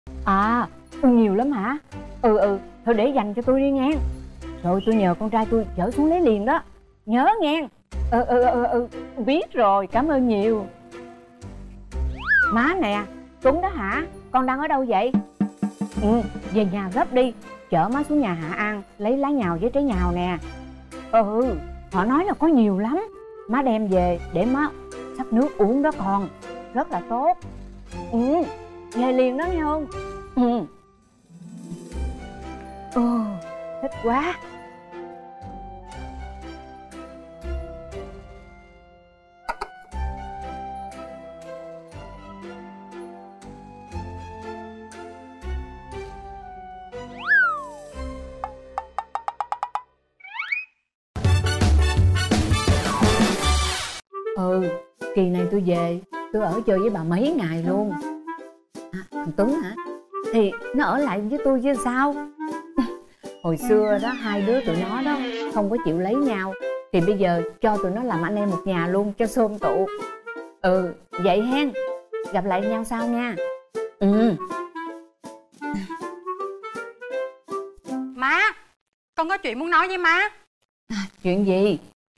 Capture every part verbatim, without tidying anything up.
À, nhiều lắm hả? Ừ ừ, thôi để dành cho tôi đi nghe. Rồi tôi nhờ con trai tôi chở xuống lấy liền đó. Nhớ nghe. Ừ ừ ừ ừ, biết rồi, cảm ơn nhiều. Má nè, Tuấn đó hả? Con đang ở đâu vậy? Ừ, về nhà gấp đi. Chở má xuống nhà Hạ An lấy lá nhào với trái nhào nè. Ừ, họ nói là có nhiều lắm. Má đem về để má xắt nước uống đó con. Rất là tốt. Ừ, về liền đó nghe không? Ừ. Ừ, thích quá. Ừ, kỳ này tôi về, tôi ở chơi với bà mấy ngày luôn. À, thằng Tuấn hả? Thì nó ở lại với tôi chứ sao. Hồi xưa đó hai đứa tụi nó đó không có chịu lấy nhau, thì bây giờ cho tụi nó làm anh em một nhà luôn cho xôm tụ. Ừ, vậy hen. Gặp lại nhau sau nha. Ừ. Má, con có chuyện muốn nói với má. À, chuyện gì?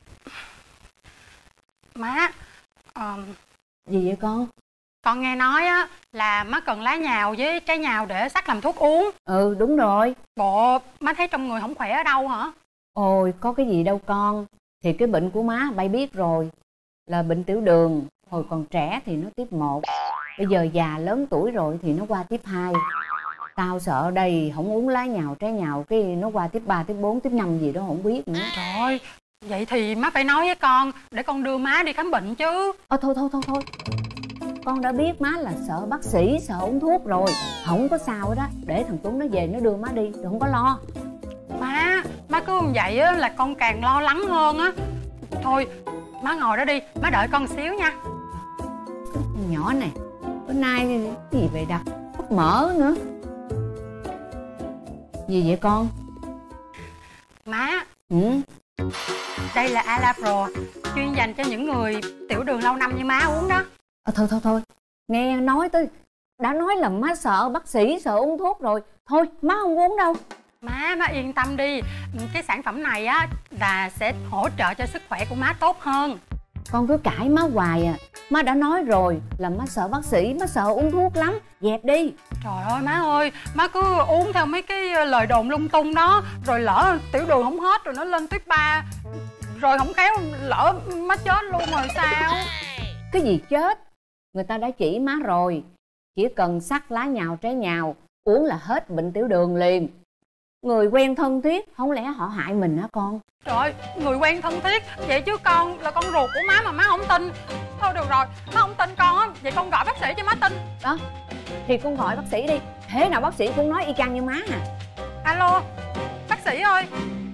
Má, um, gì vậy con? Con nghe nói á là má cần lá nhào với trái nhào để sắc làm thuốc uống. Ừ, đúng rồi. Bộ má thấy trong người không khỏe ở đâu hả? Ôi, có cái gì đâu con. Thì cái bệnh của má bay biết rồi, là bệnh tiểu đường. Hồi còn trẻ thì nó tiếp một, bây giờ già lớn tuổi rồi thì nó qua tiếp hai. Tao sợ đây không uống lá nhào trái nhào cái nó qua tiếp ba, tiếp bốn, tiếp năm gì đó không biết nữa. Trời ơi, vậy thì má phải nói với con để con đưa má đi khám bệnh chứ. Ờ thôi thôi thôi thôi, con đã biết má là sợ bác sĩ, sợ uống thuốc rồi. Không có sao hết đó, để thằng Tuấn nó về nó đưa má đi, đừng có lo. Má, má cứ như vậy á là con càng lo lắng hơn á. Thôi, má ngồi đó đi, má đợi con xíu nha. Con nhỏ này, bữa nay cái gì vậy đặt thuốc mỡ nữa. Gì vậy con? Má, Ừ. đây là Alapro, chuyên dành cho những người tiểu đường lâu năm như má uống đó. À, thôi thôi thôi, nghe nói tới, đã nói là má sợ bác sĩ, sợ uống thuốc rồi. Thôi má không uống đâu. Má, má yên tâm đi, cái sản phẩm này á là sẽ hỗ trợ cho sức khỏe của má tốt hơn. Con cứ cãi má hoài à. Má đã nói rồi là má sợ bác sĩ, má sợ uống thuốc lắm. Dẹp đi. Trời ơi má ơi, má cứ uống theo mấy cái lời đồn lung tung đó, rồi lỡ tiểu đường không hết rồi nó lên tuyếp ba, rồi không khéo lỡ má chết luôn rồi sao? Cái gì chết? Người ta đã chỉ má rồi, chỉ cần sắc lá nhào trái nhào uống là hết bệnh tiểu đường liền. Người quen thân thiết, không lẽ họ hại mình hả con? Trời ơi, người quen thân thiết vậy chứ con là con ruột của má mà má không tin. Thôi được rồi, má không tin con á, vậy con gọi bác sĩ cho má tin. Đó, thì con gọi bác sĩ đi. Thế nào bác sĩ cũng nói y chang như má à. Alo, bác sĩ ơi.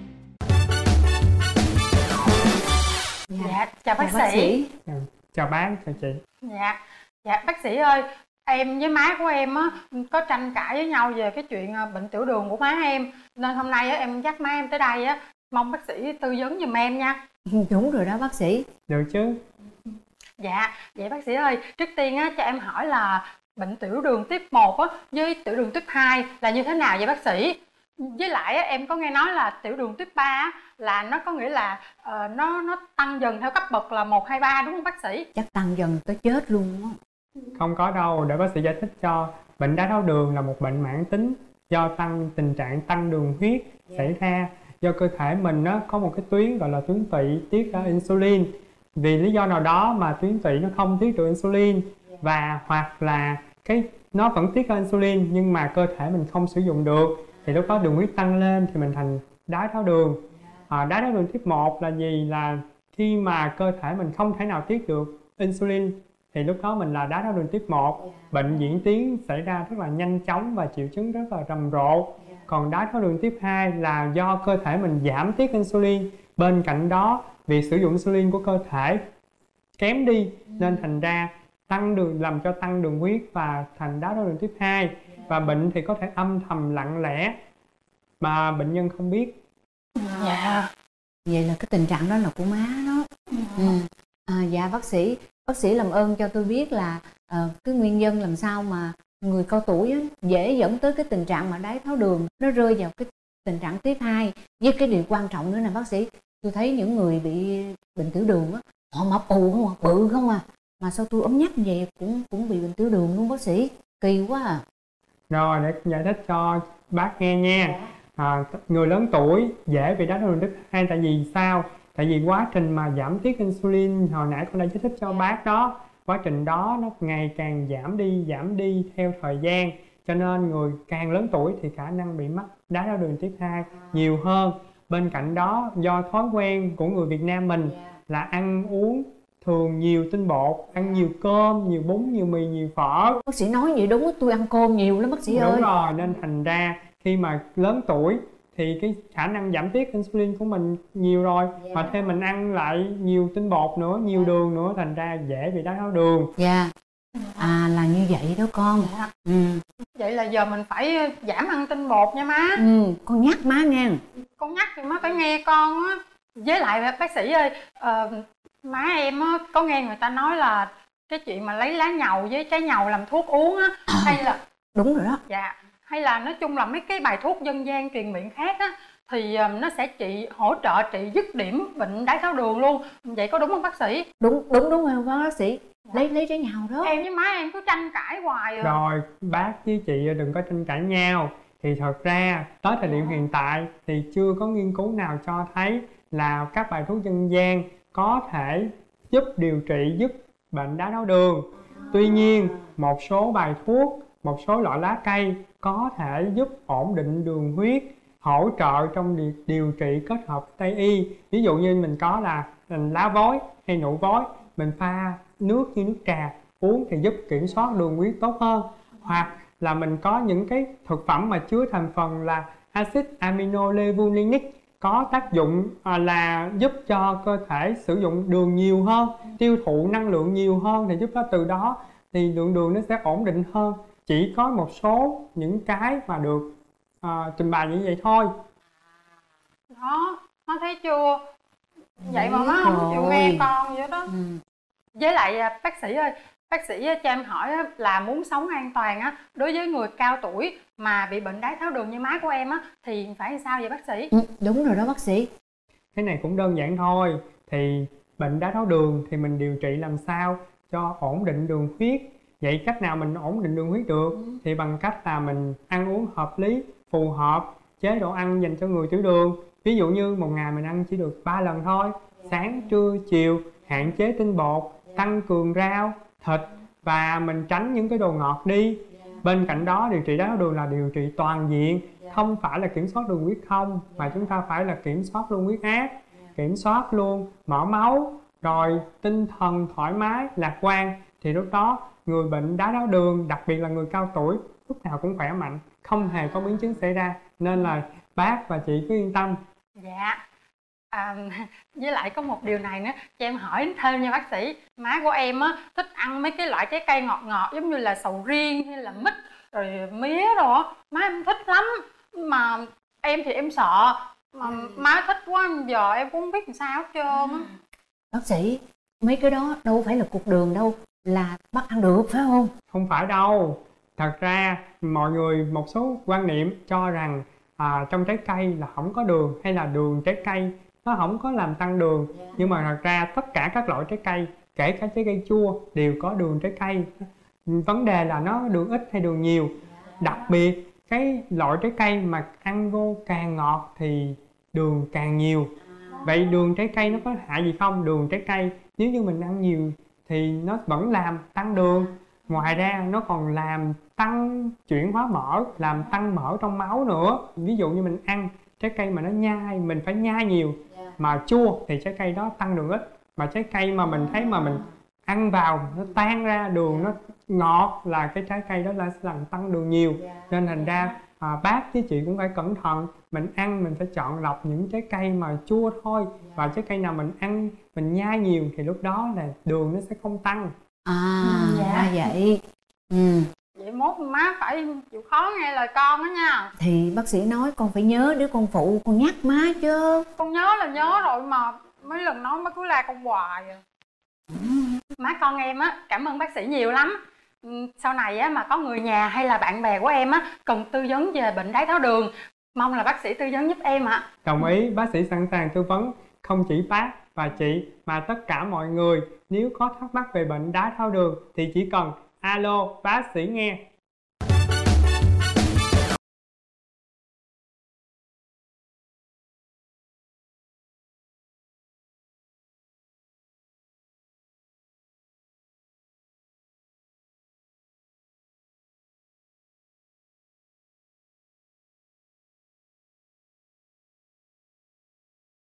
Dạ, dạ chào bác, chào bác sĩ, sĩ. À, chào bác, chào chị. Dạ, dạ bác sĩ ơi, em với má của em á có tranh cãi với nhau về cái chuyện bệnh tiểu đường của má em, nên hôm nay á em dắt má em tới đây á, mong bác sĩ tư vấn giùm em nha. Đúng rồi đó bác sĩ. Được chứ. Dạ, vậy bác sĩ ơi, trước tiên á cho em hỏi là bệnh tiểu đường tiếp một á với tiểu đường tiếp hai là như thế nào vậy bác sĩ? Với lại á, em có nghe nói là tiểu đường tiếp ba á, là nó có nghĩa là uh, nó nó tăng dần theo cấp bậc là một, hai, ba đúng không bác sĩ? Chắc tăng dần tới chết luôn á. Không có đâu, để bác sĩ giải thích cho. Bệnh đái tháo đường là một bệnh mãn tính do tăng tình trạng tăng đường huyết yeah. xảy ra do cơ thể mình nó có một cái tuyến gọi là tuyến tụy tiết ra insulin. Vì lý do nào đó mà tuyến tụy nó không tiết được insulin yeah. và hoặc là cái nó vẫn tiết ra insulin nhưng mà cơ thể mình không sử dụng được, thì lúc đó đường huyết tăng lên thì mình thành đái tháo đường. À, đái tháo đường tiếp một là gì? Là khi mà cơ thể mình không thể nào tiết được insulin thì lúc đó mình là đái tháo đường tiếp một. Bệnh diễn tiến xảy ra rất là nhanh chóng và triệu chứng rất là rầm rộ. Còn đái tháo đường tiếp hai là do cơ thể mình giảm tiết insulin, bên cạnh đó việc sử dụng insulin của cơ thể kém đi nên thành ra tăng đường, làm cho tăng đường huyết và thành đái tháo đường tiếp hai. Và bệnh thì có thể âm thầm lặng lẽ mà bệnh nhân không biết. Dạ. Vậy là cái tình trạng đó là của má đó. Ừ. À, dạ bác sĩ, bác sĩ làm ơn cho tôi biết là uh, cái nguyên nhân làm sao mà người cao tuổi á, dễ dẫn tới cái tình trạng mà đái tháo đường nó rơi vào cái tình trạng tiếp hai. Với cái điều quan trọng nữa nè bác sĩ, tôi thấy những người bị bệnh tiểu đường á, họ mập ù không à, bự không à, mà sao tôi ốm nhách như vậy cũng cũng bị bệnh tiểu đường luôn bác sĩ, kỳ quá à. Rồi để giải thích cho bác nghe nha. À, người lớn tuổi dễ bị đái tháo đường type hai tại vì sao? Tại vì quá trình mà giảm tiết insulin hồi nãy con đã giải thích cho bác đó, quá trình đó nó ngày càng giảm đi giảm đi theo thời gian, cho nên người càng lớn tuổi thì khả năng bị mắc đái tháo đường type hai nhiều hơn. Bên cạnh đó do thói quen của người Việt Nam mình là ăn uống thường nhiều tinh bột, ăn nhiều cơm, nhiều bún, nhiều mì, nhiều phở. Bác sĩ nói vậy đúng, tôi ăn cơm nhiều lắm bác sĩ Đúng ơi. Đúng rồi, nên thành ra khi mà lớn tuổi thì cái khả năng giảm tiết insulin của mình nhiều rồi, yeah. Mà thêm mình ăn lại nhiều tinh bột nữa, nhiều đường nữa, thành ra dễ bị đái tháo đường. Dạ. À là như vậy đó con. Dạ. Ừ. Vậy là giờ mình phải giảm ăn tinh bột nha má. Ừ, con nhắc má nghe. Con nhắc thì má phải nghe con á. Với lại bác sĩ ơi, uh, má em á, có nghe người ta nói là cái chuyện mà lấy lá nhầu với trái nhầu làm thuốc uống á, à, hay là... Đúng rồi đó. Dạ, hay là nói chung là mấy cái bài thuốc dân gian truyền miệng khác á, thì nó sẽ trị, hỗ trợ trị dứt điểm bệnh đái tháo đường luôn. Vậy có đúng không bác sĩ? Đúng, đúng, đúng không bác sĩ? Lấy lấy trái nhầu đó. Em với má em cứ tranh cãi hoài à. Rồi, bác với chị đừng có tranh cãi nhau. Thì thật ra, tới thời điểm hiện tại thì chưa có nghiên cứu nào cho thấy là các bài thuốc dân gian có thể giúp điều trị giúp bệnh đái tháo đường. Tuy nhiên, một số bài thuốc, một số loại lá cây có thể giúp ổn định đường huyết, hỗ trợ trong điều, điều trị kết hợp Tây y. Ví dụ như mình có là lá vối hay nụ vối, mình pha nước như nước trà uống thì giúp kiểm soát đường huyết tốt hơn. Hoặc là mình có những cái thực phẩm mà chứa thành phần là axit aminolevulinic có tác dụng là giúp cho cơ thể sử dụng đường nhiều hơn, tiêu thụ năng lượng nhiều hơn, thì giúp đó từ đó thì lượng đường nó sẽ ổn định hơn. Chỉ có một số những cái mà được à, trình bày như vậy thôi. Đó, nó thấy chưa? Vậy mà nó không chịu nghe con vậy đó. Ừ. Với lại bác sĩ ơi, bác sĩ cho em hỏi là muốn sống an toàn á, đối với người cao tuổi mà bị bệnh đái tháo đường như má của em á, thì phải làm sao vậy bác sĩ? Ừ, đúng rồi đó bác sĩ. Cái này cũng đơn giản thôi. Thì bệnh đái tháo đường thì mình điều trị làm sao cho ổn định đường huyết. Vậy cách nào mình ổn định đường huyết được? Ừ. Thì bằng cách là mình ăn uống hợp lý, phù hợp, chế độ ăn dành cho người tiểu đường. Ví dụ như một ngày mình ăn chỉ được ba lần thôi, sáng, trưa, chiều, hạn chế tinh bột, tăng cường rau, thịt và mình tránh những cái đồ ngọt đi. Bên cạnh đó, điều trị đái tháo đường là điều trị toàn diện, không phải là kiểm soát đường huyết không, mà chúng ta phải là kiểm soát luôn huyết áp, kiểm soát luôn mỡ máu, rồi tinh thần thoải mái, lạc quan. Thì lúc đó người bệnh đái tháo đường, đặc biệt là người cao tuổi, lúc nào cũng khỏe mạnh, không hề có biến chứng xảy ra. Nên là bác và chị cứ yên tâm. Dạ. À, với lại có một điều này nữa cho em hỏi thêm nha bác sĩ. Má của em á thích ăn mấy cái loại trái cây ngọt ngọt giống như là sầu riêng hay là mít rồi mía rồi á, má em thích lắm. Mà em thì em sợ, mà má thích quá giờ em cũng không biết làm sao hết trơn á. Bác sĩ, mấy cái đó đâu phải là cục đường đâu, là bác ăn được phải không? Không phải đâu. Thật ra mọi người một số quan niệm cho rằng à, trong trái cây là không có đường, hay là đường trái cây nó không có làm tăng đường. Nhưng mà thật ra tất cả các loại trái cây, kể cả trái cây chua, đều có đường trái cây. Vấn đề là nó đường ít hay đường nhiều. Đặc biệt cái loại trái cây mà ăn vô càng ngọt thì đường càng nhiều. Vậy đường trái cây nó có hại gì không? Đường trái cây nếu như mình ăn nhiều thì nó vẫn làm tăng đường. Ngoài ra nó còn làm tăng chuyển hóa mỡ, làm tăng mỡ trong máu nữa. Ví dụ như mình ăn trái cây mà nó nhai, mình phải nhai nhiều, mà chua thì trái cây đó tăng đường ít. Mà trái cây mà mình thấy mà mình ăn vào nó tan ra đường, nó ngọt, là cái trái cây đó là sẽ làm tăng đường nhiều. Nên thành ra à, bác với chị cũng phải cẩn thận. Mình ăn mình phải chọn lọc những trái cây mà chua thôi. Và trái cây nào mình ăn mình nhai nhiều thì lúc đó là đường nó sẽ không tăng. À, ừ, dạ. Ra vậy. Ừ. Vậy mốt má phải chịu khó nghe lời con đó nha. Thì bác sĩ nói con phải nhớ để con phụ, con nhắc má chứ. Con nhớ là nhớ rồi mà mấy lần nói má cứ la con hoài à. Má con em á, cảm ơn bác sĩ nhiều lắm. Ừ, sau này á mà có người nhà hay là bạn bè của em á cần tư vấn về bệnh đái tháo đường, mong là bác sĩ tư vấn giúp em ạ. Đồng ý, bác sĩ sẵn sàng tư vấn không chỉ bác và chị mà tất cả mọi người. Nếu có thắc mắc về bệnh đái tháo đường thì chỉ cần alo bác sĩ nghe.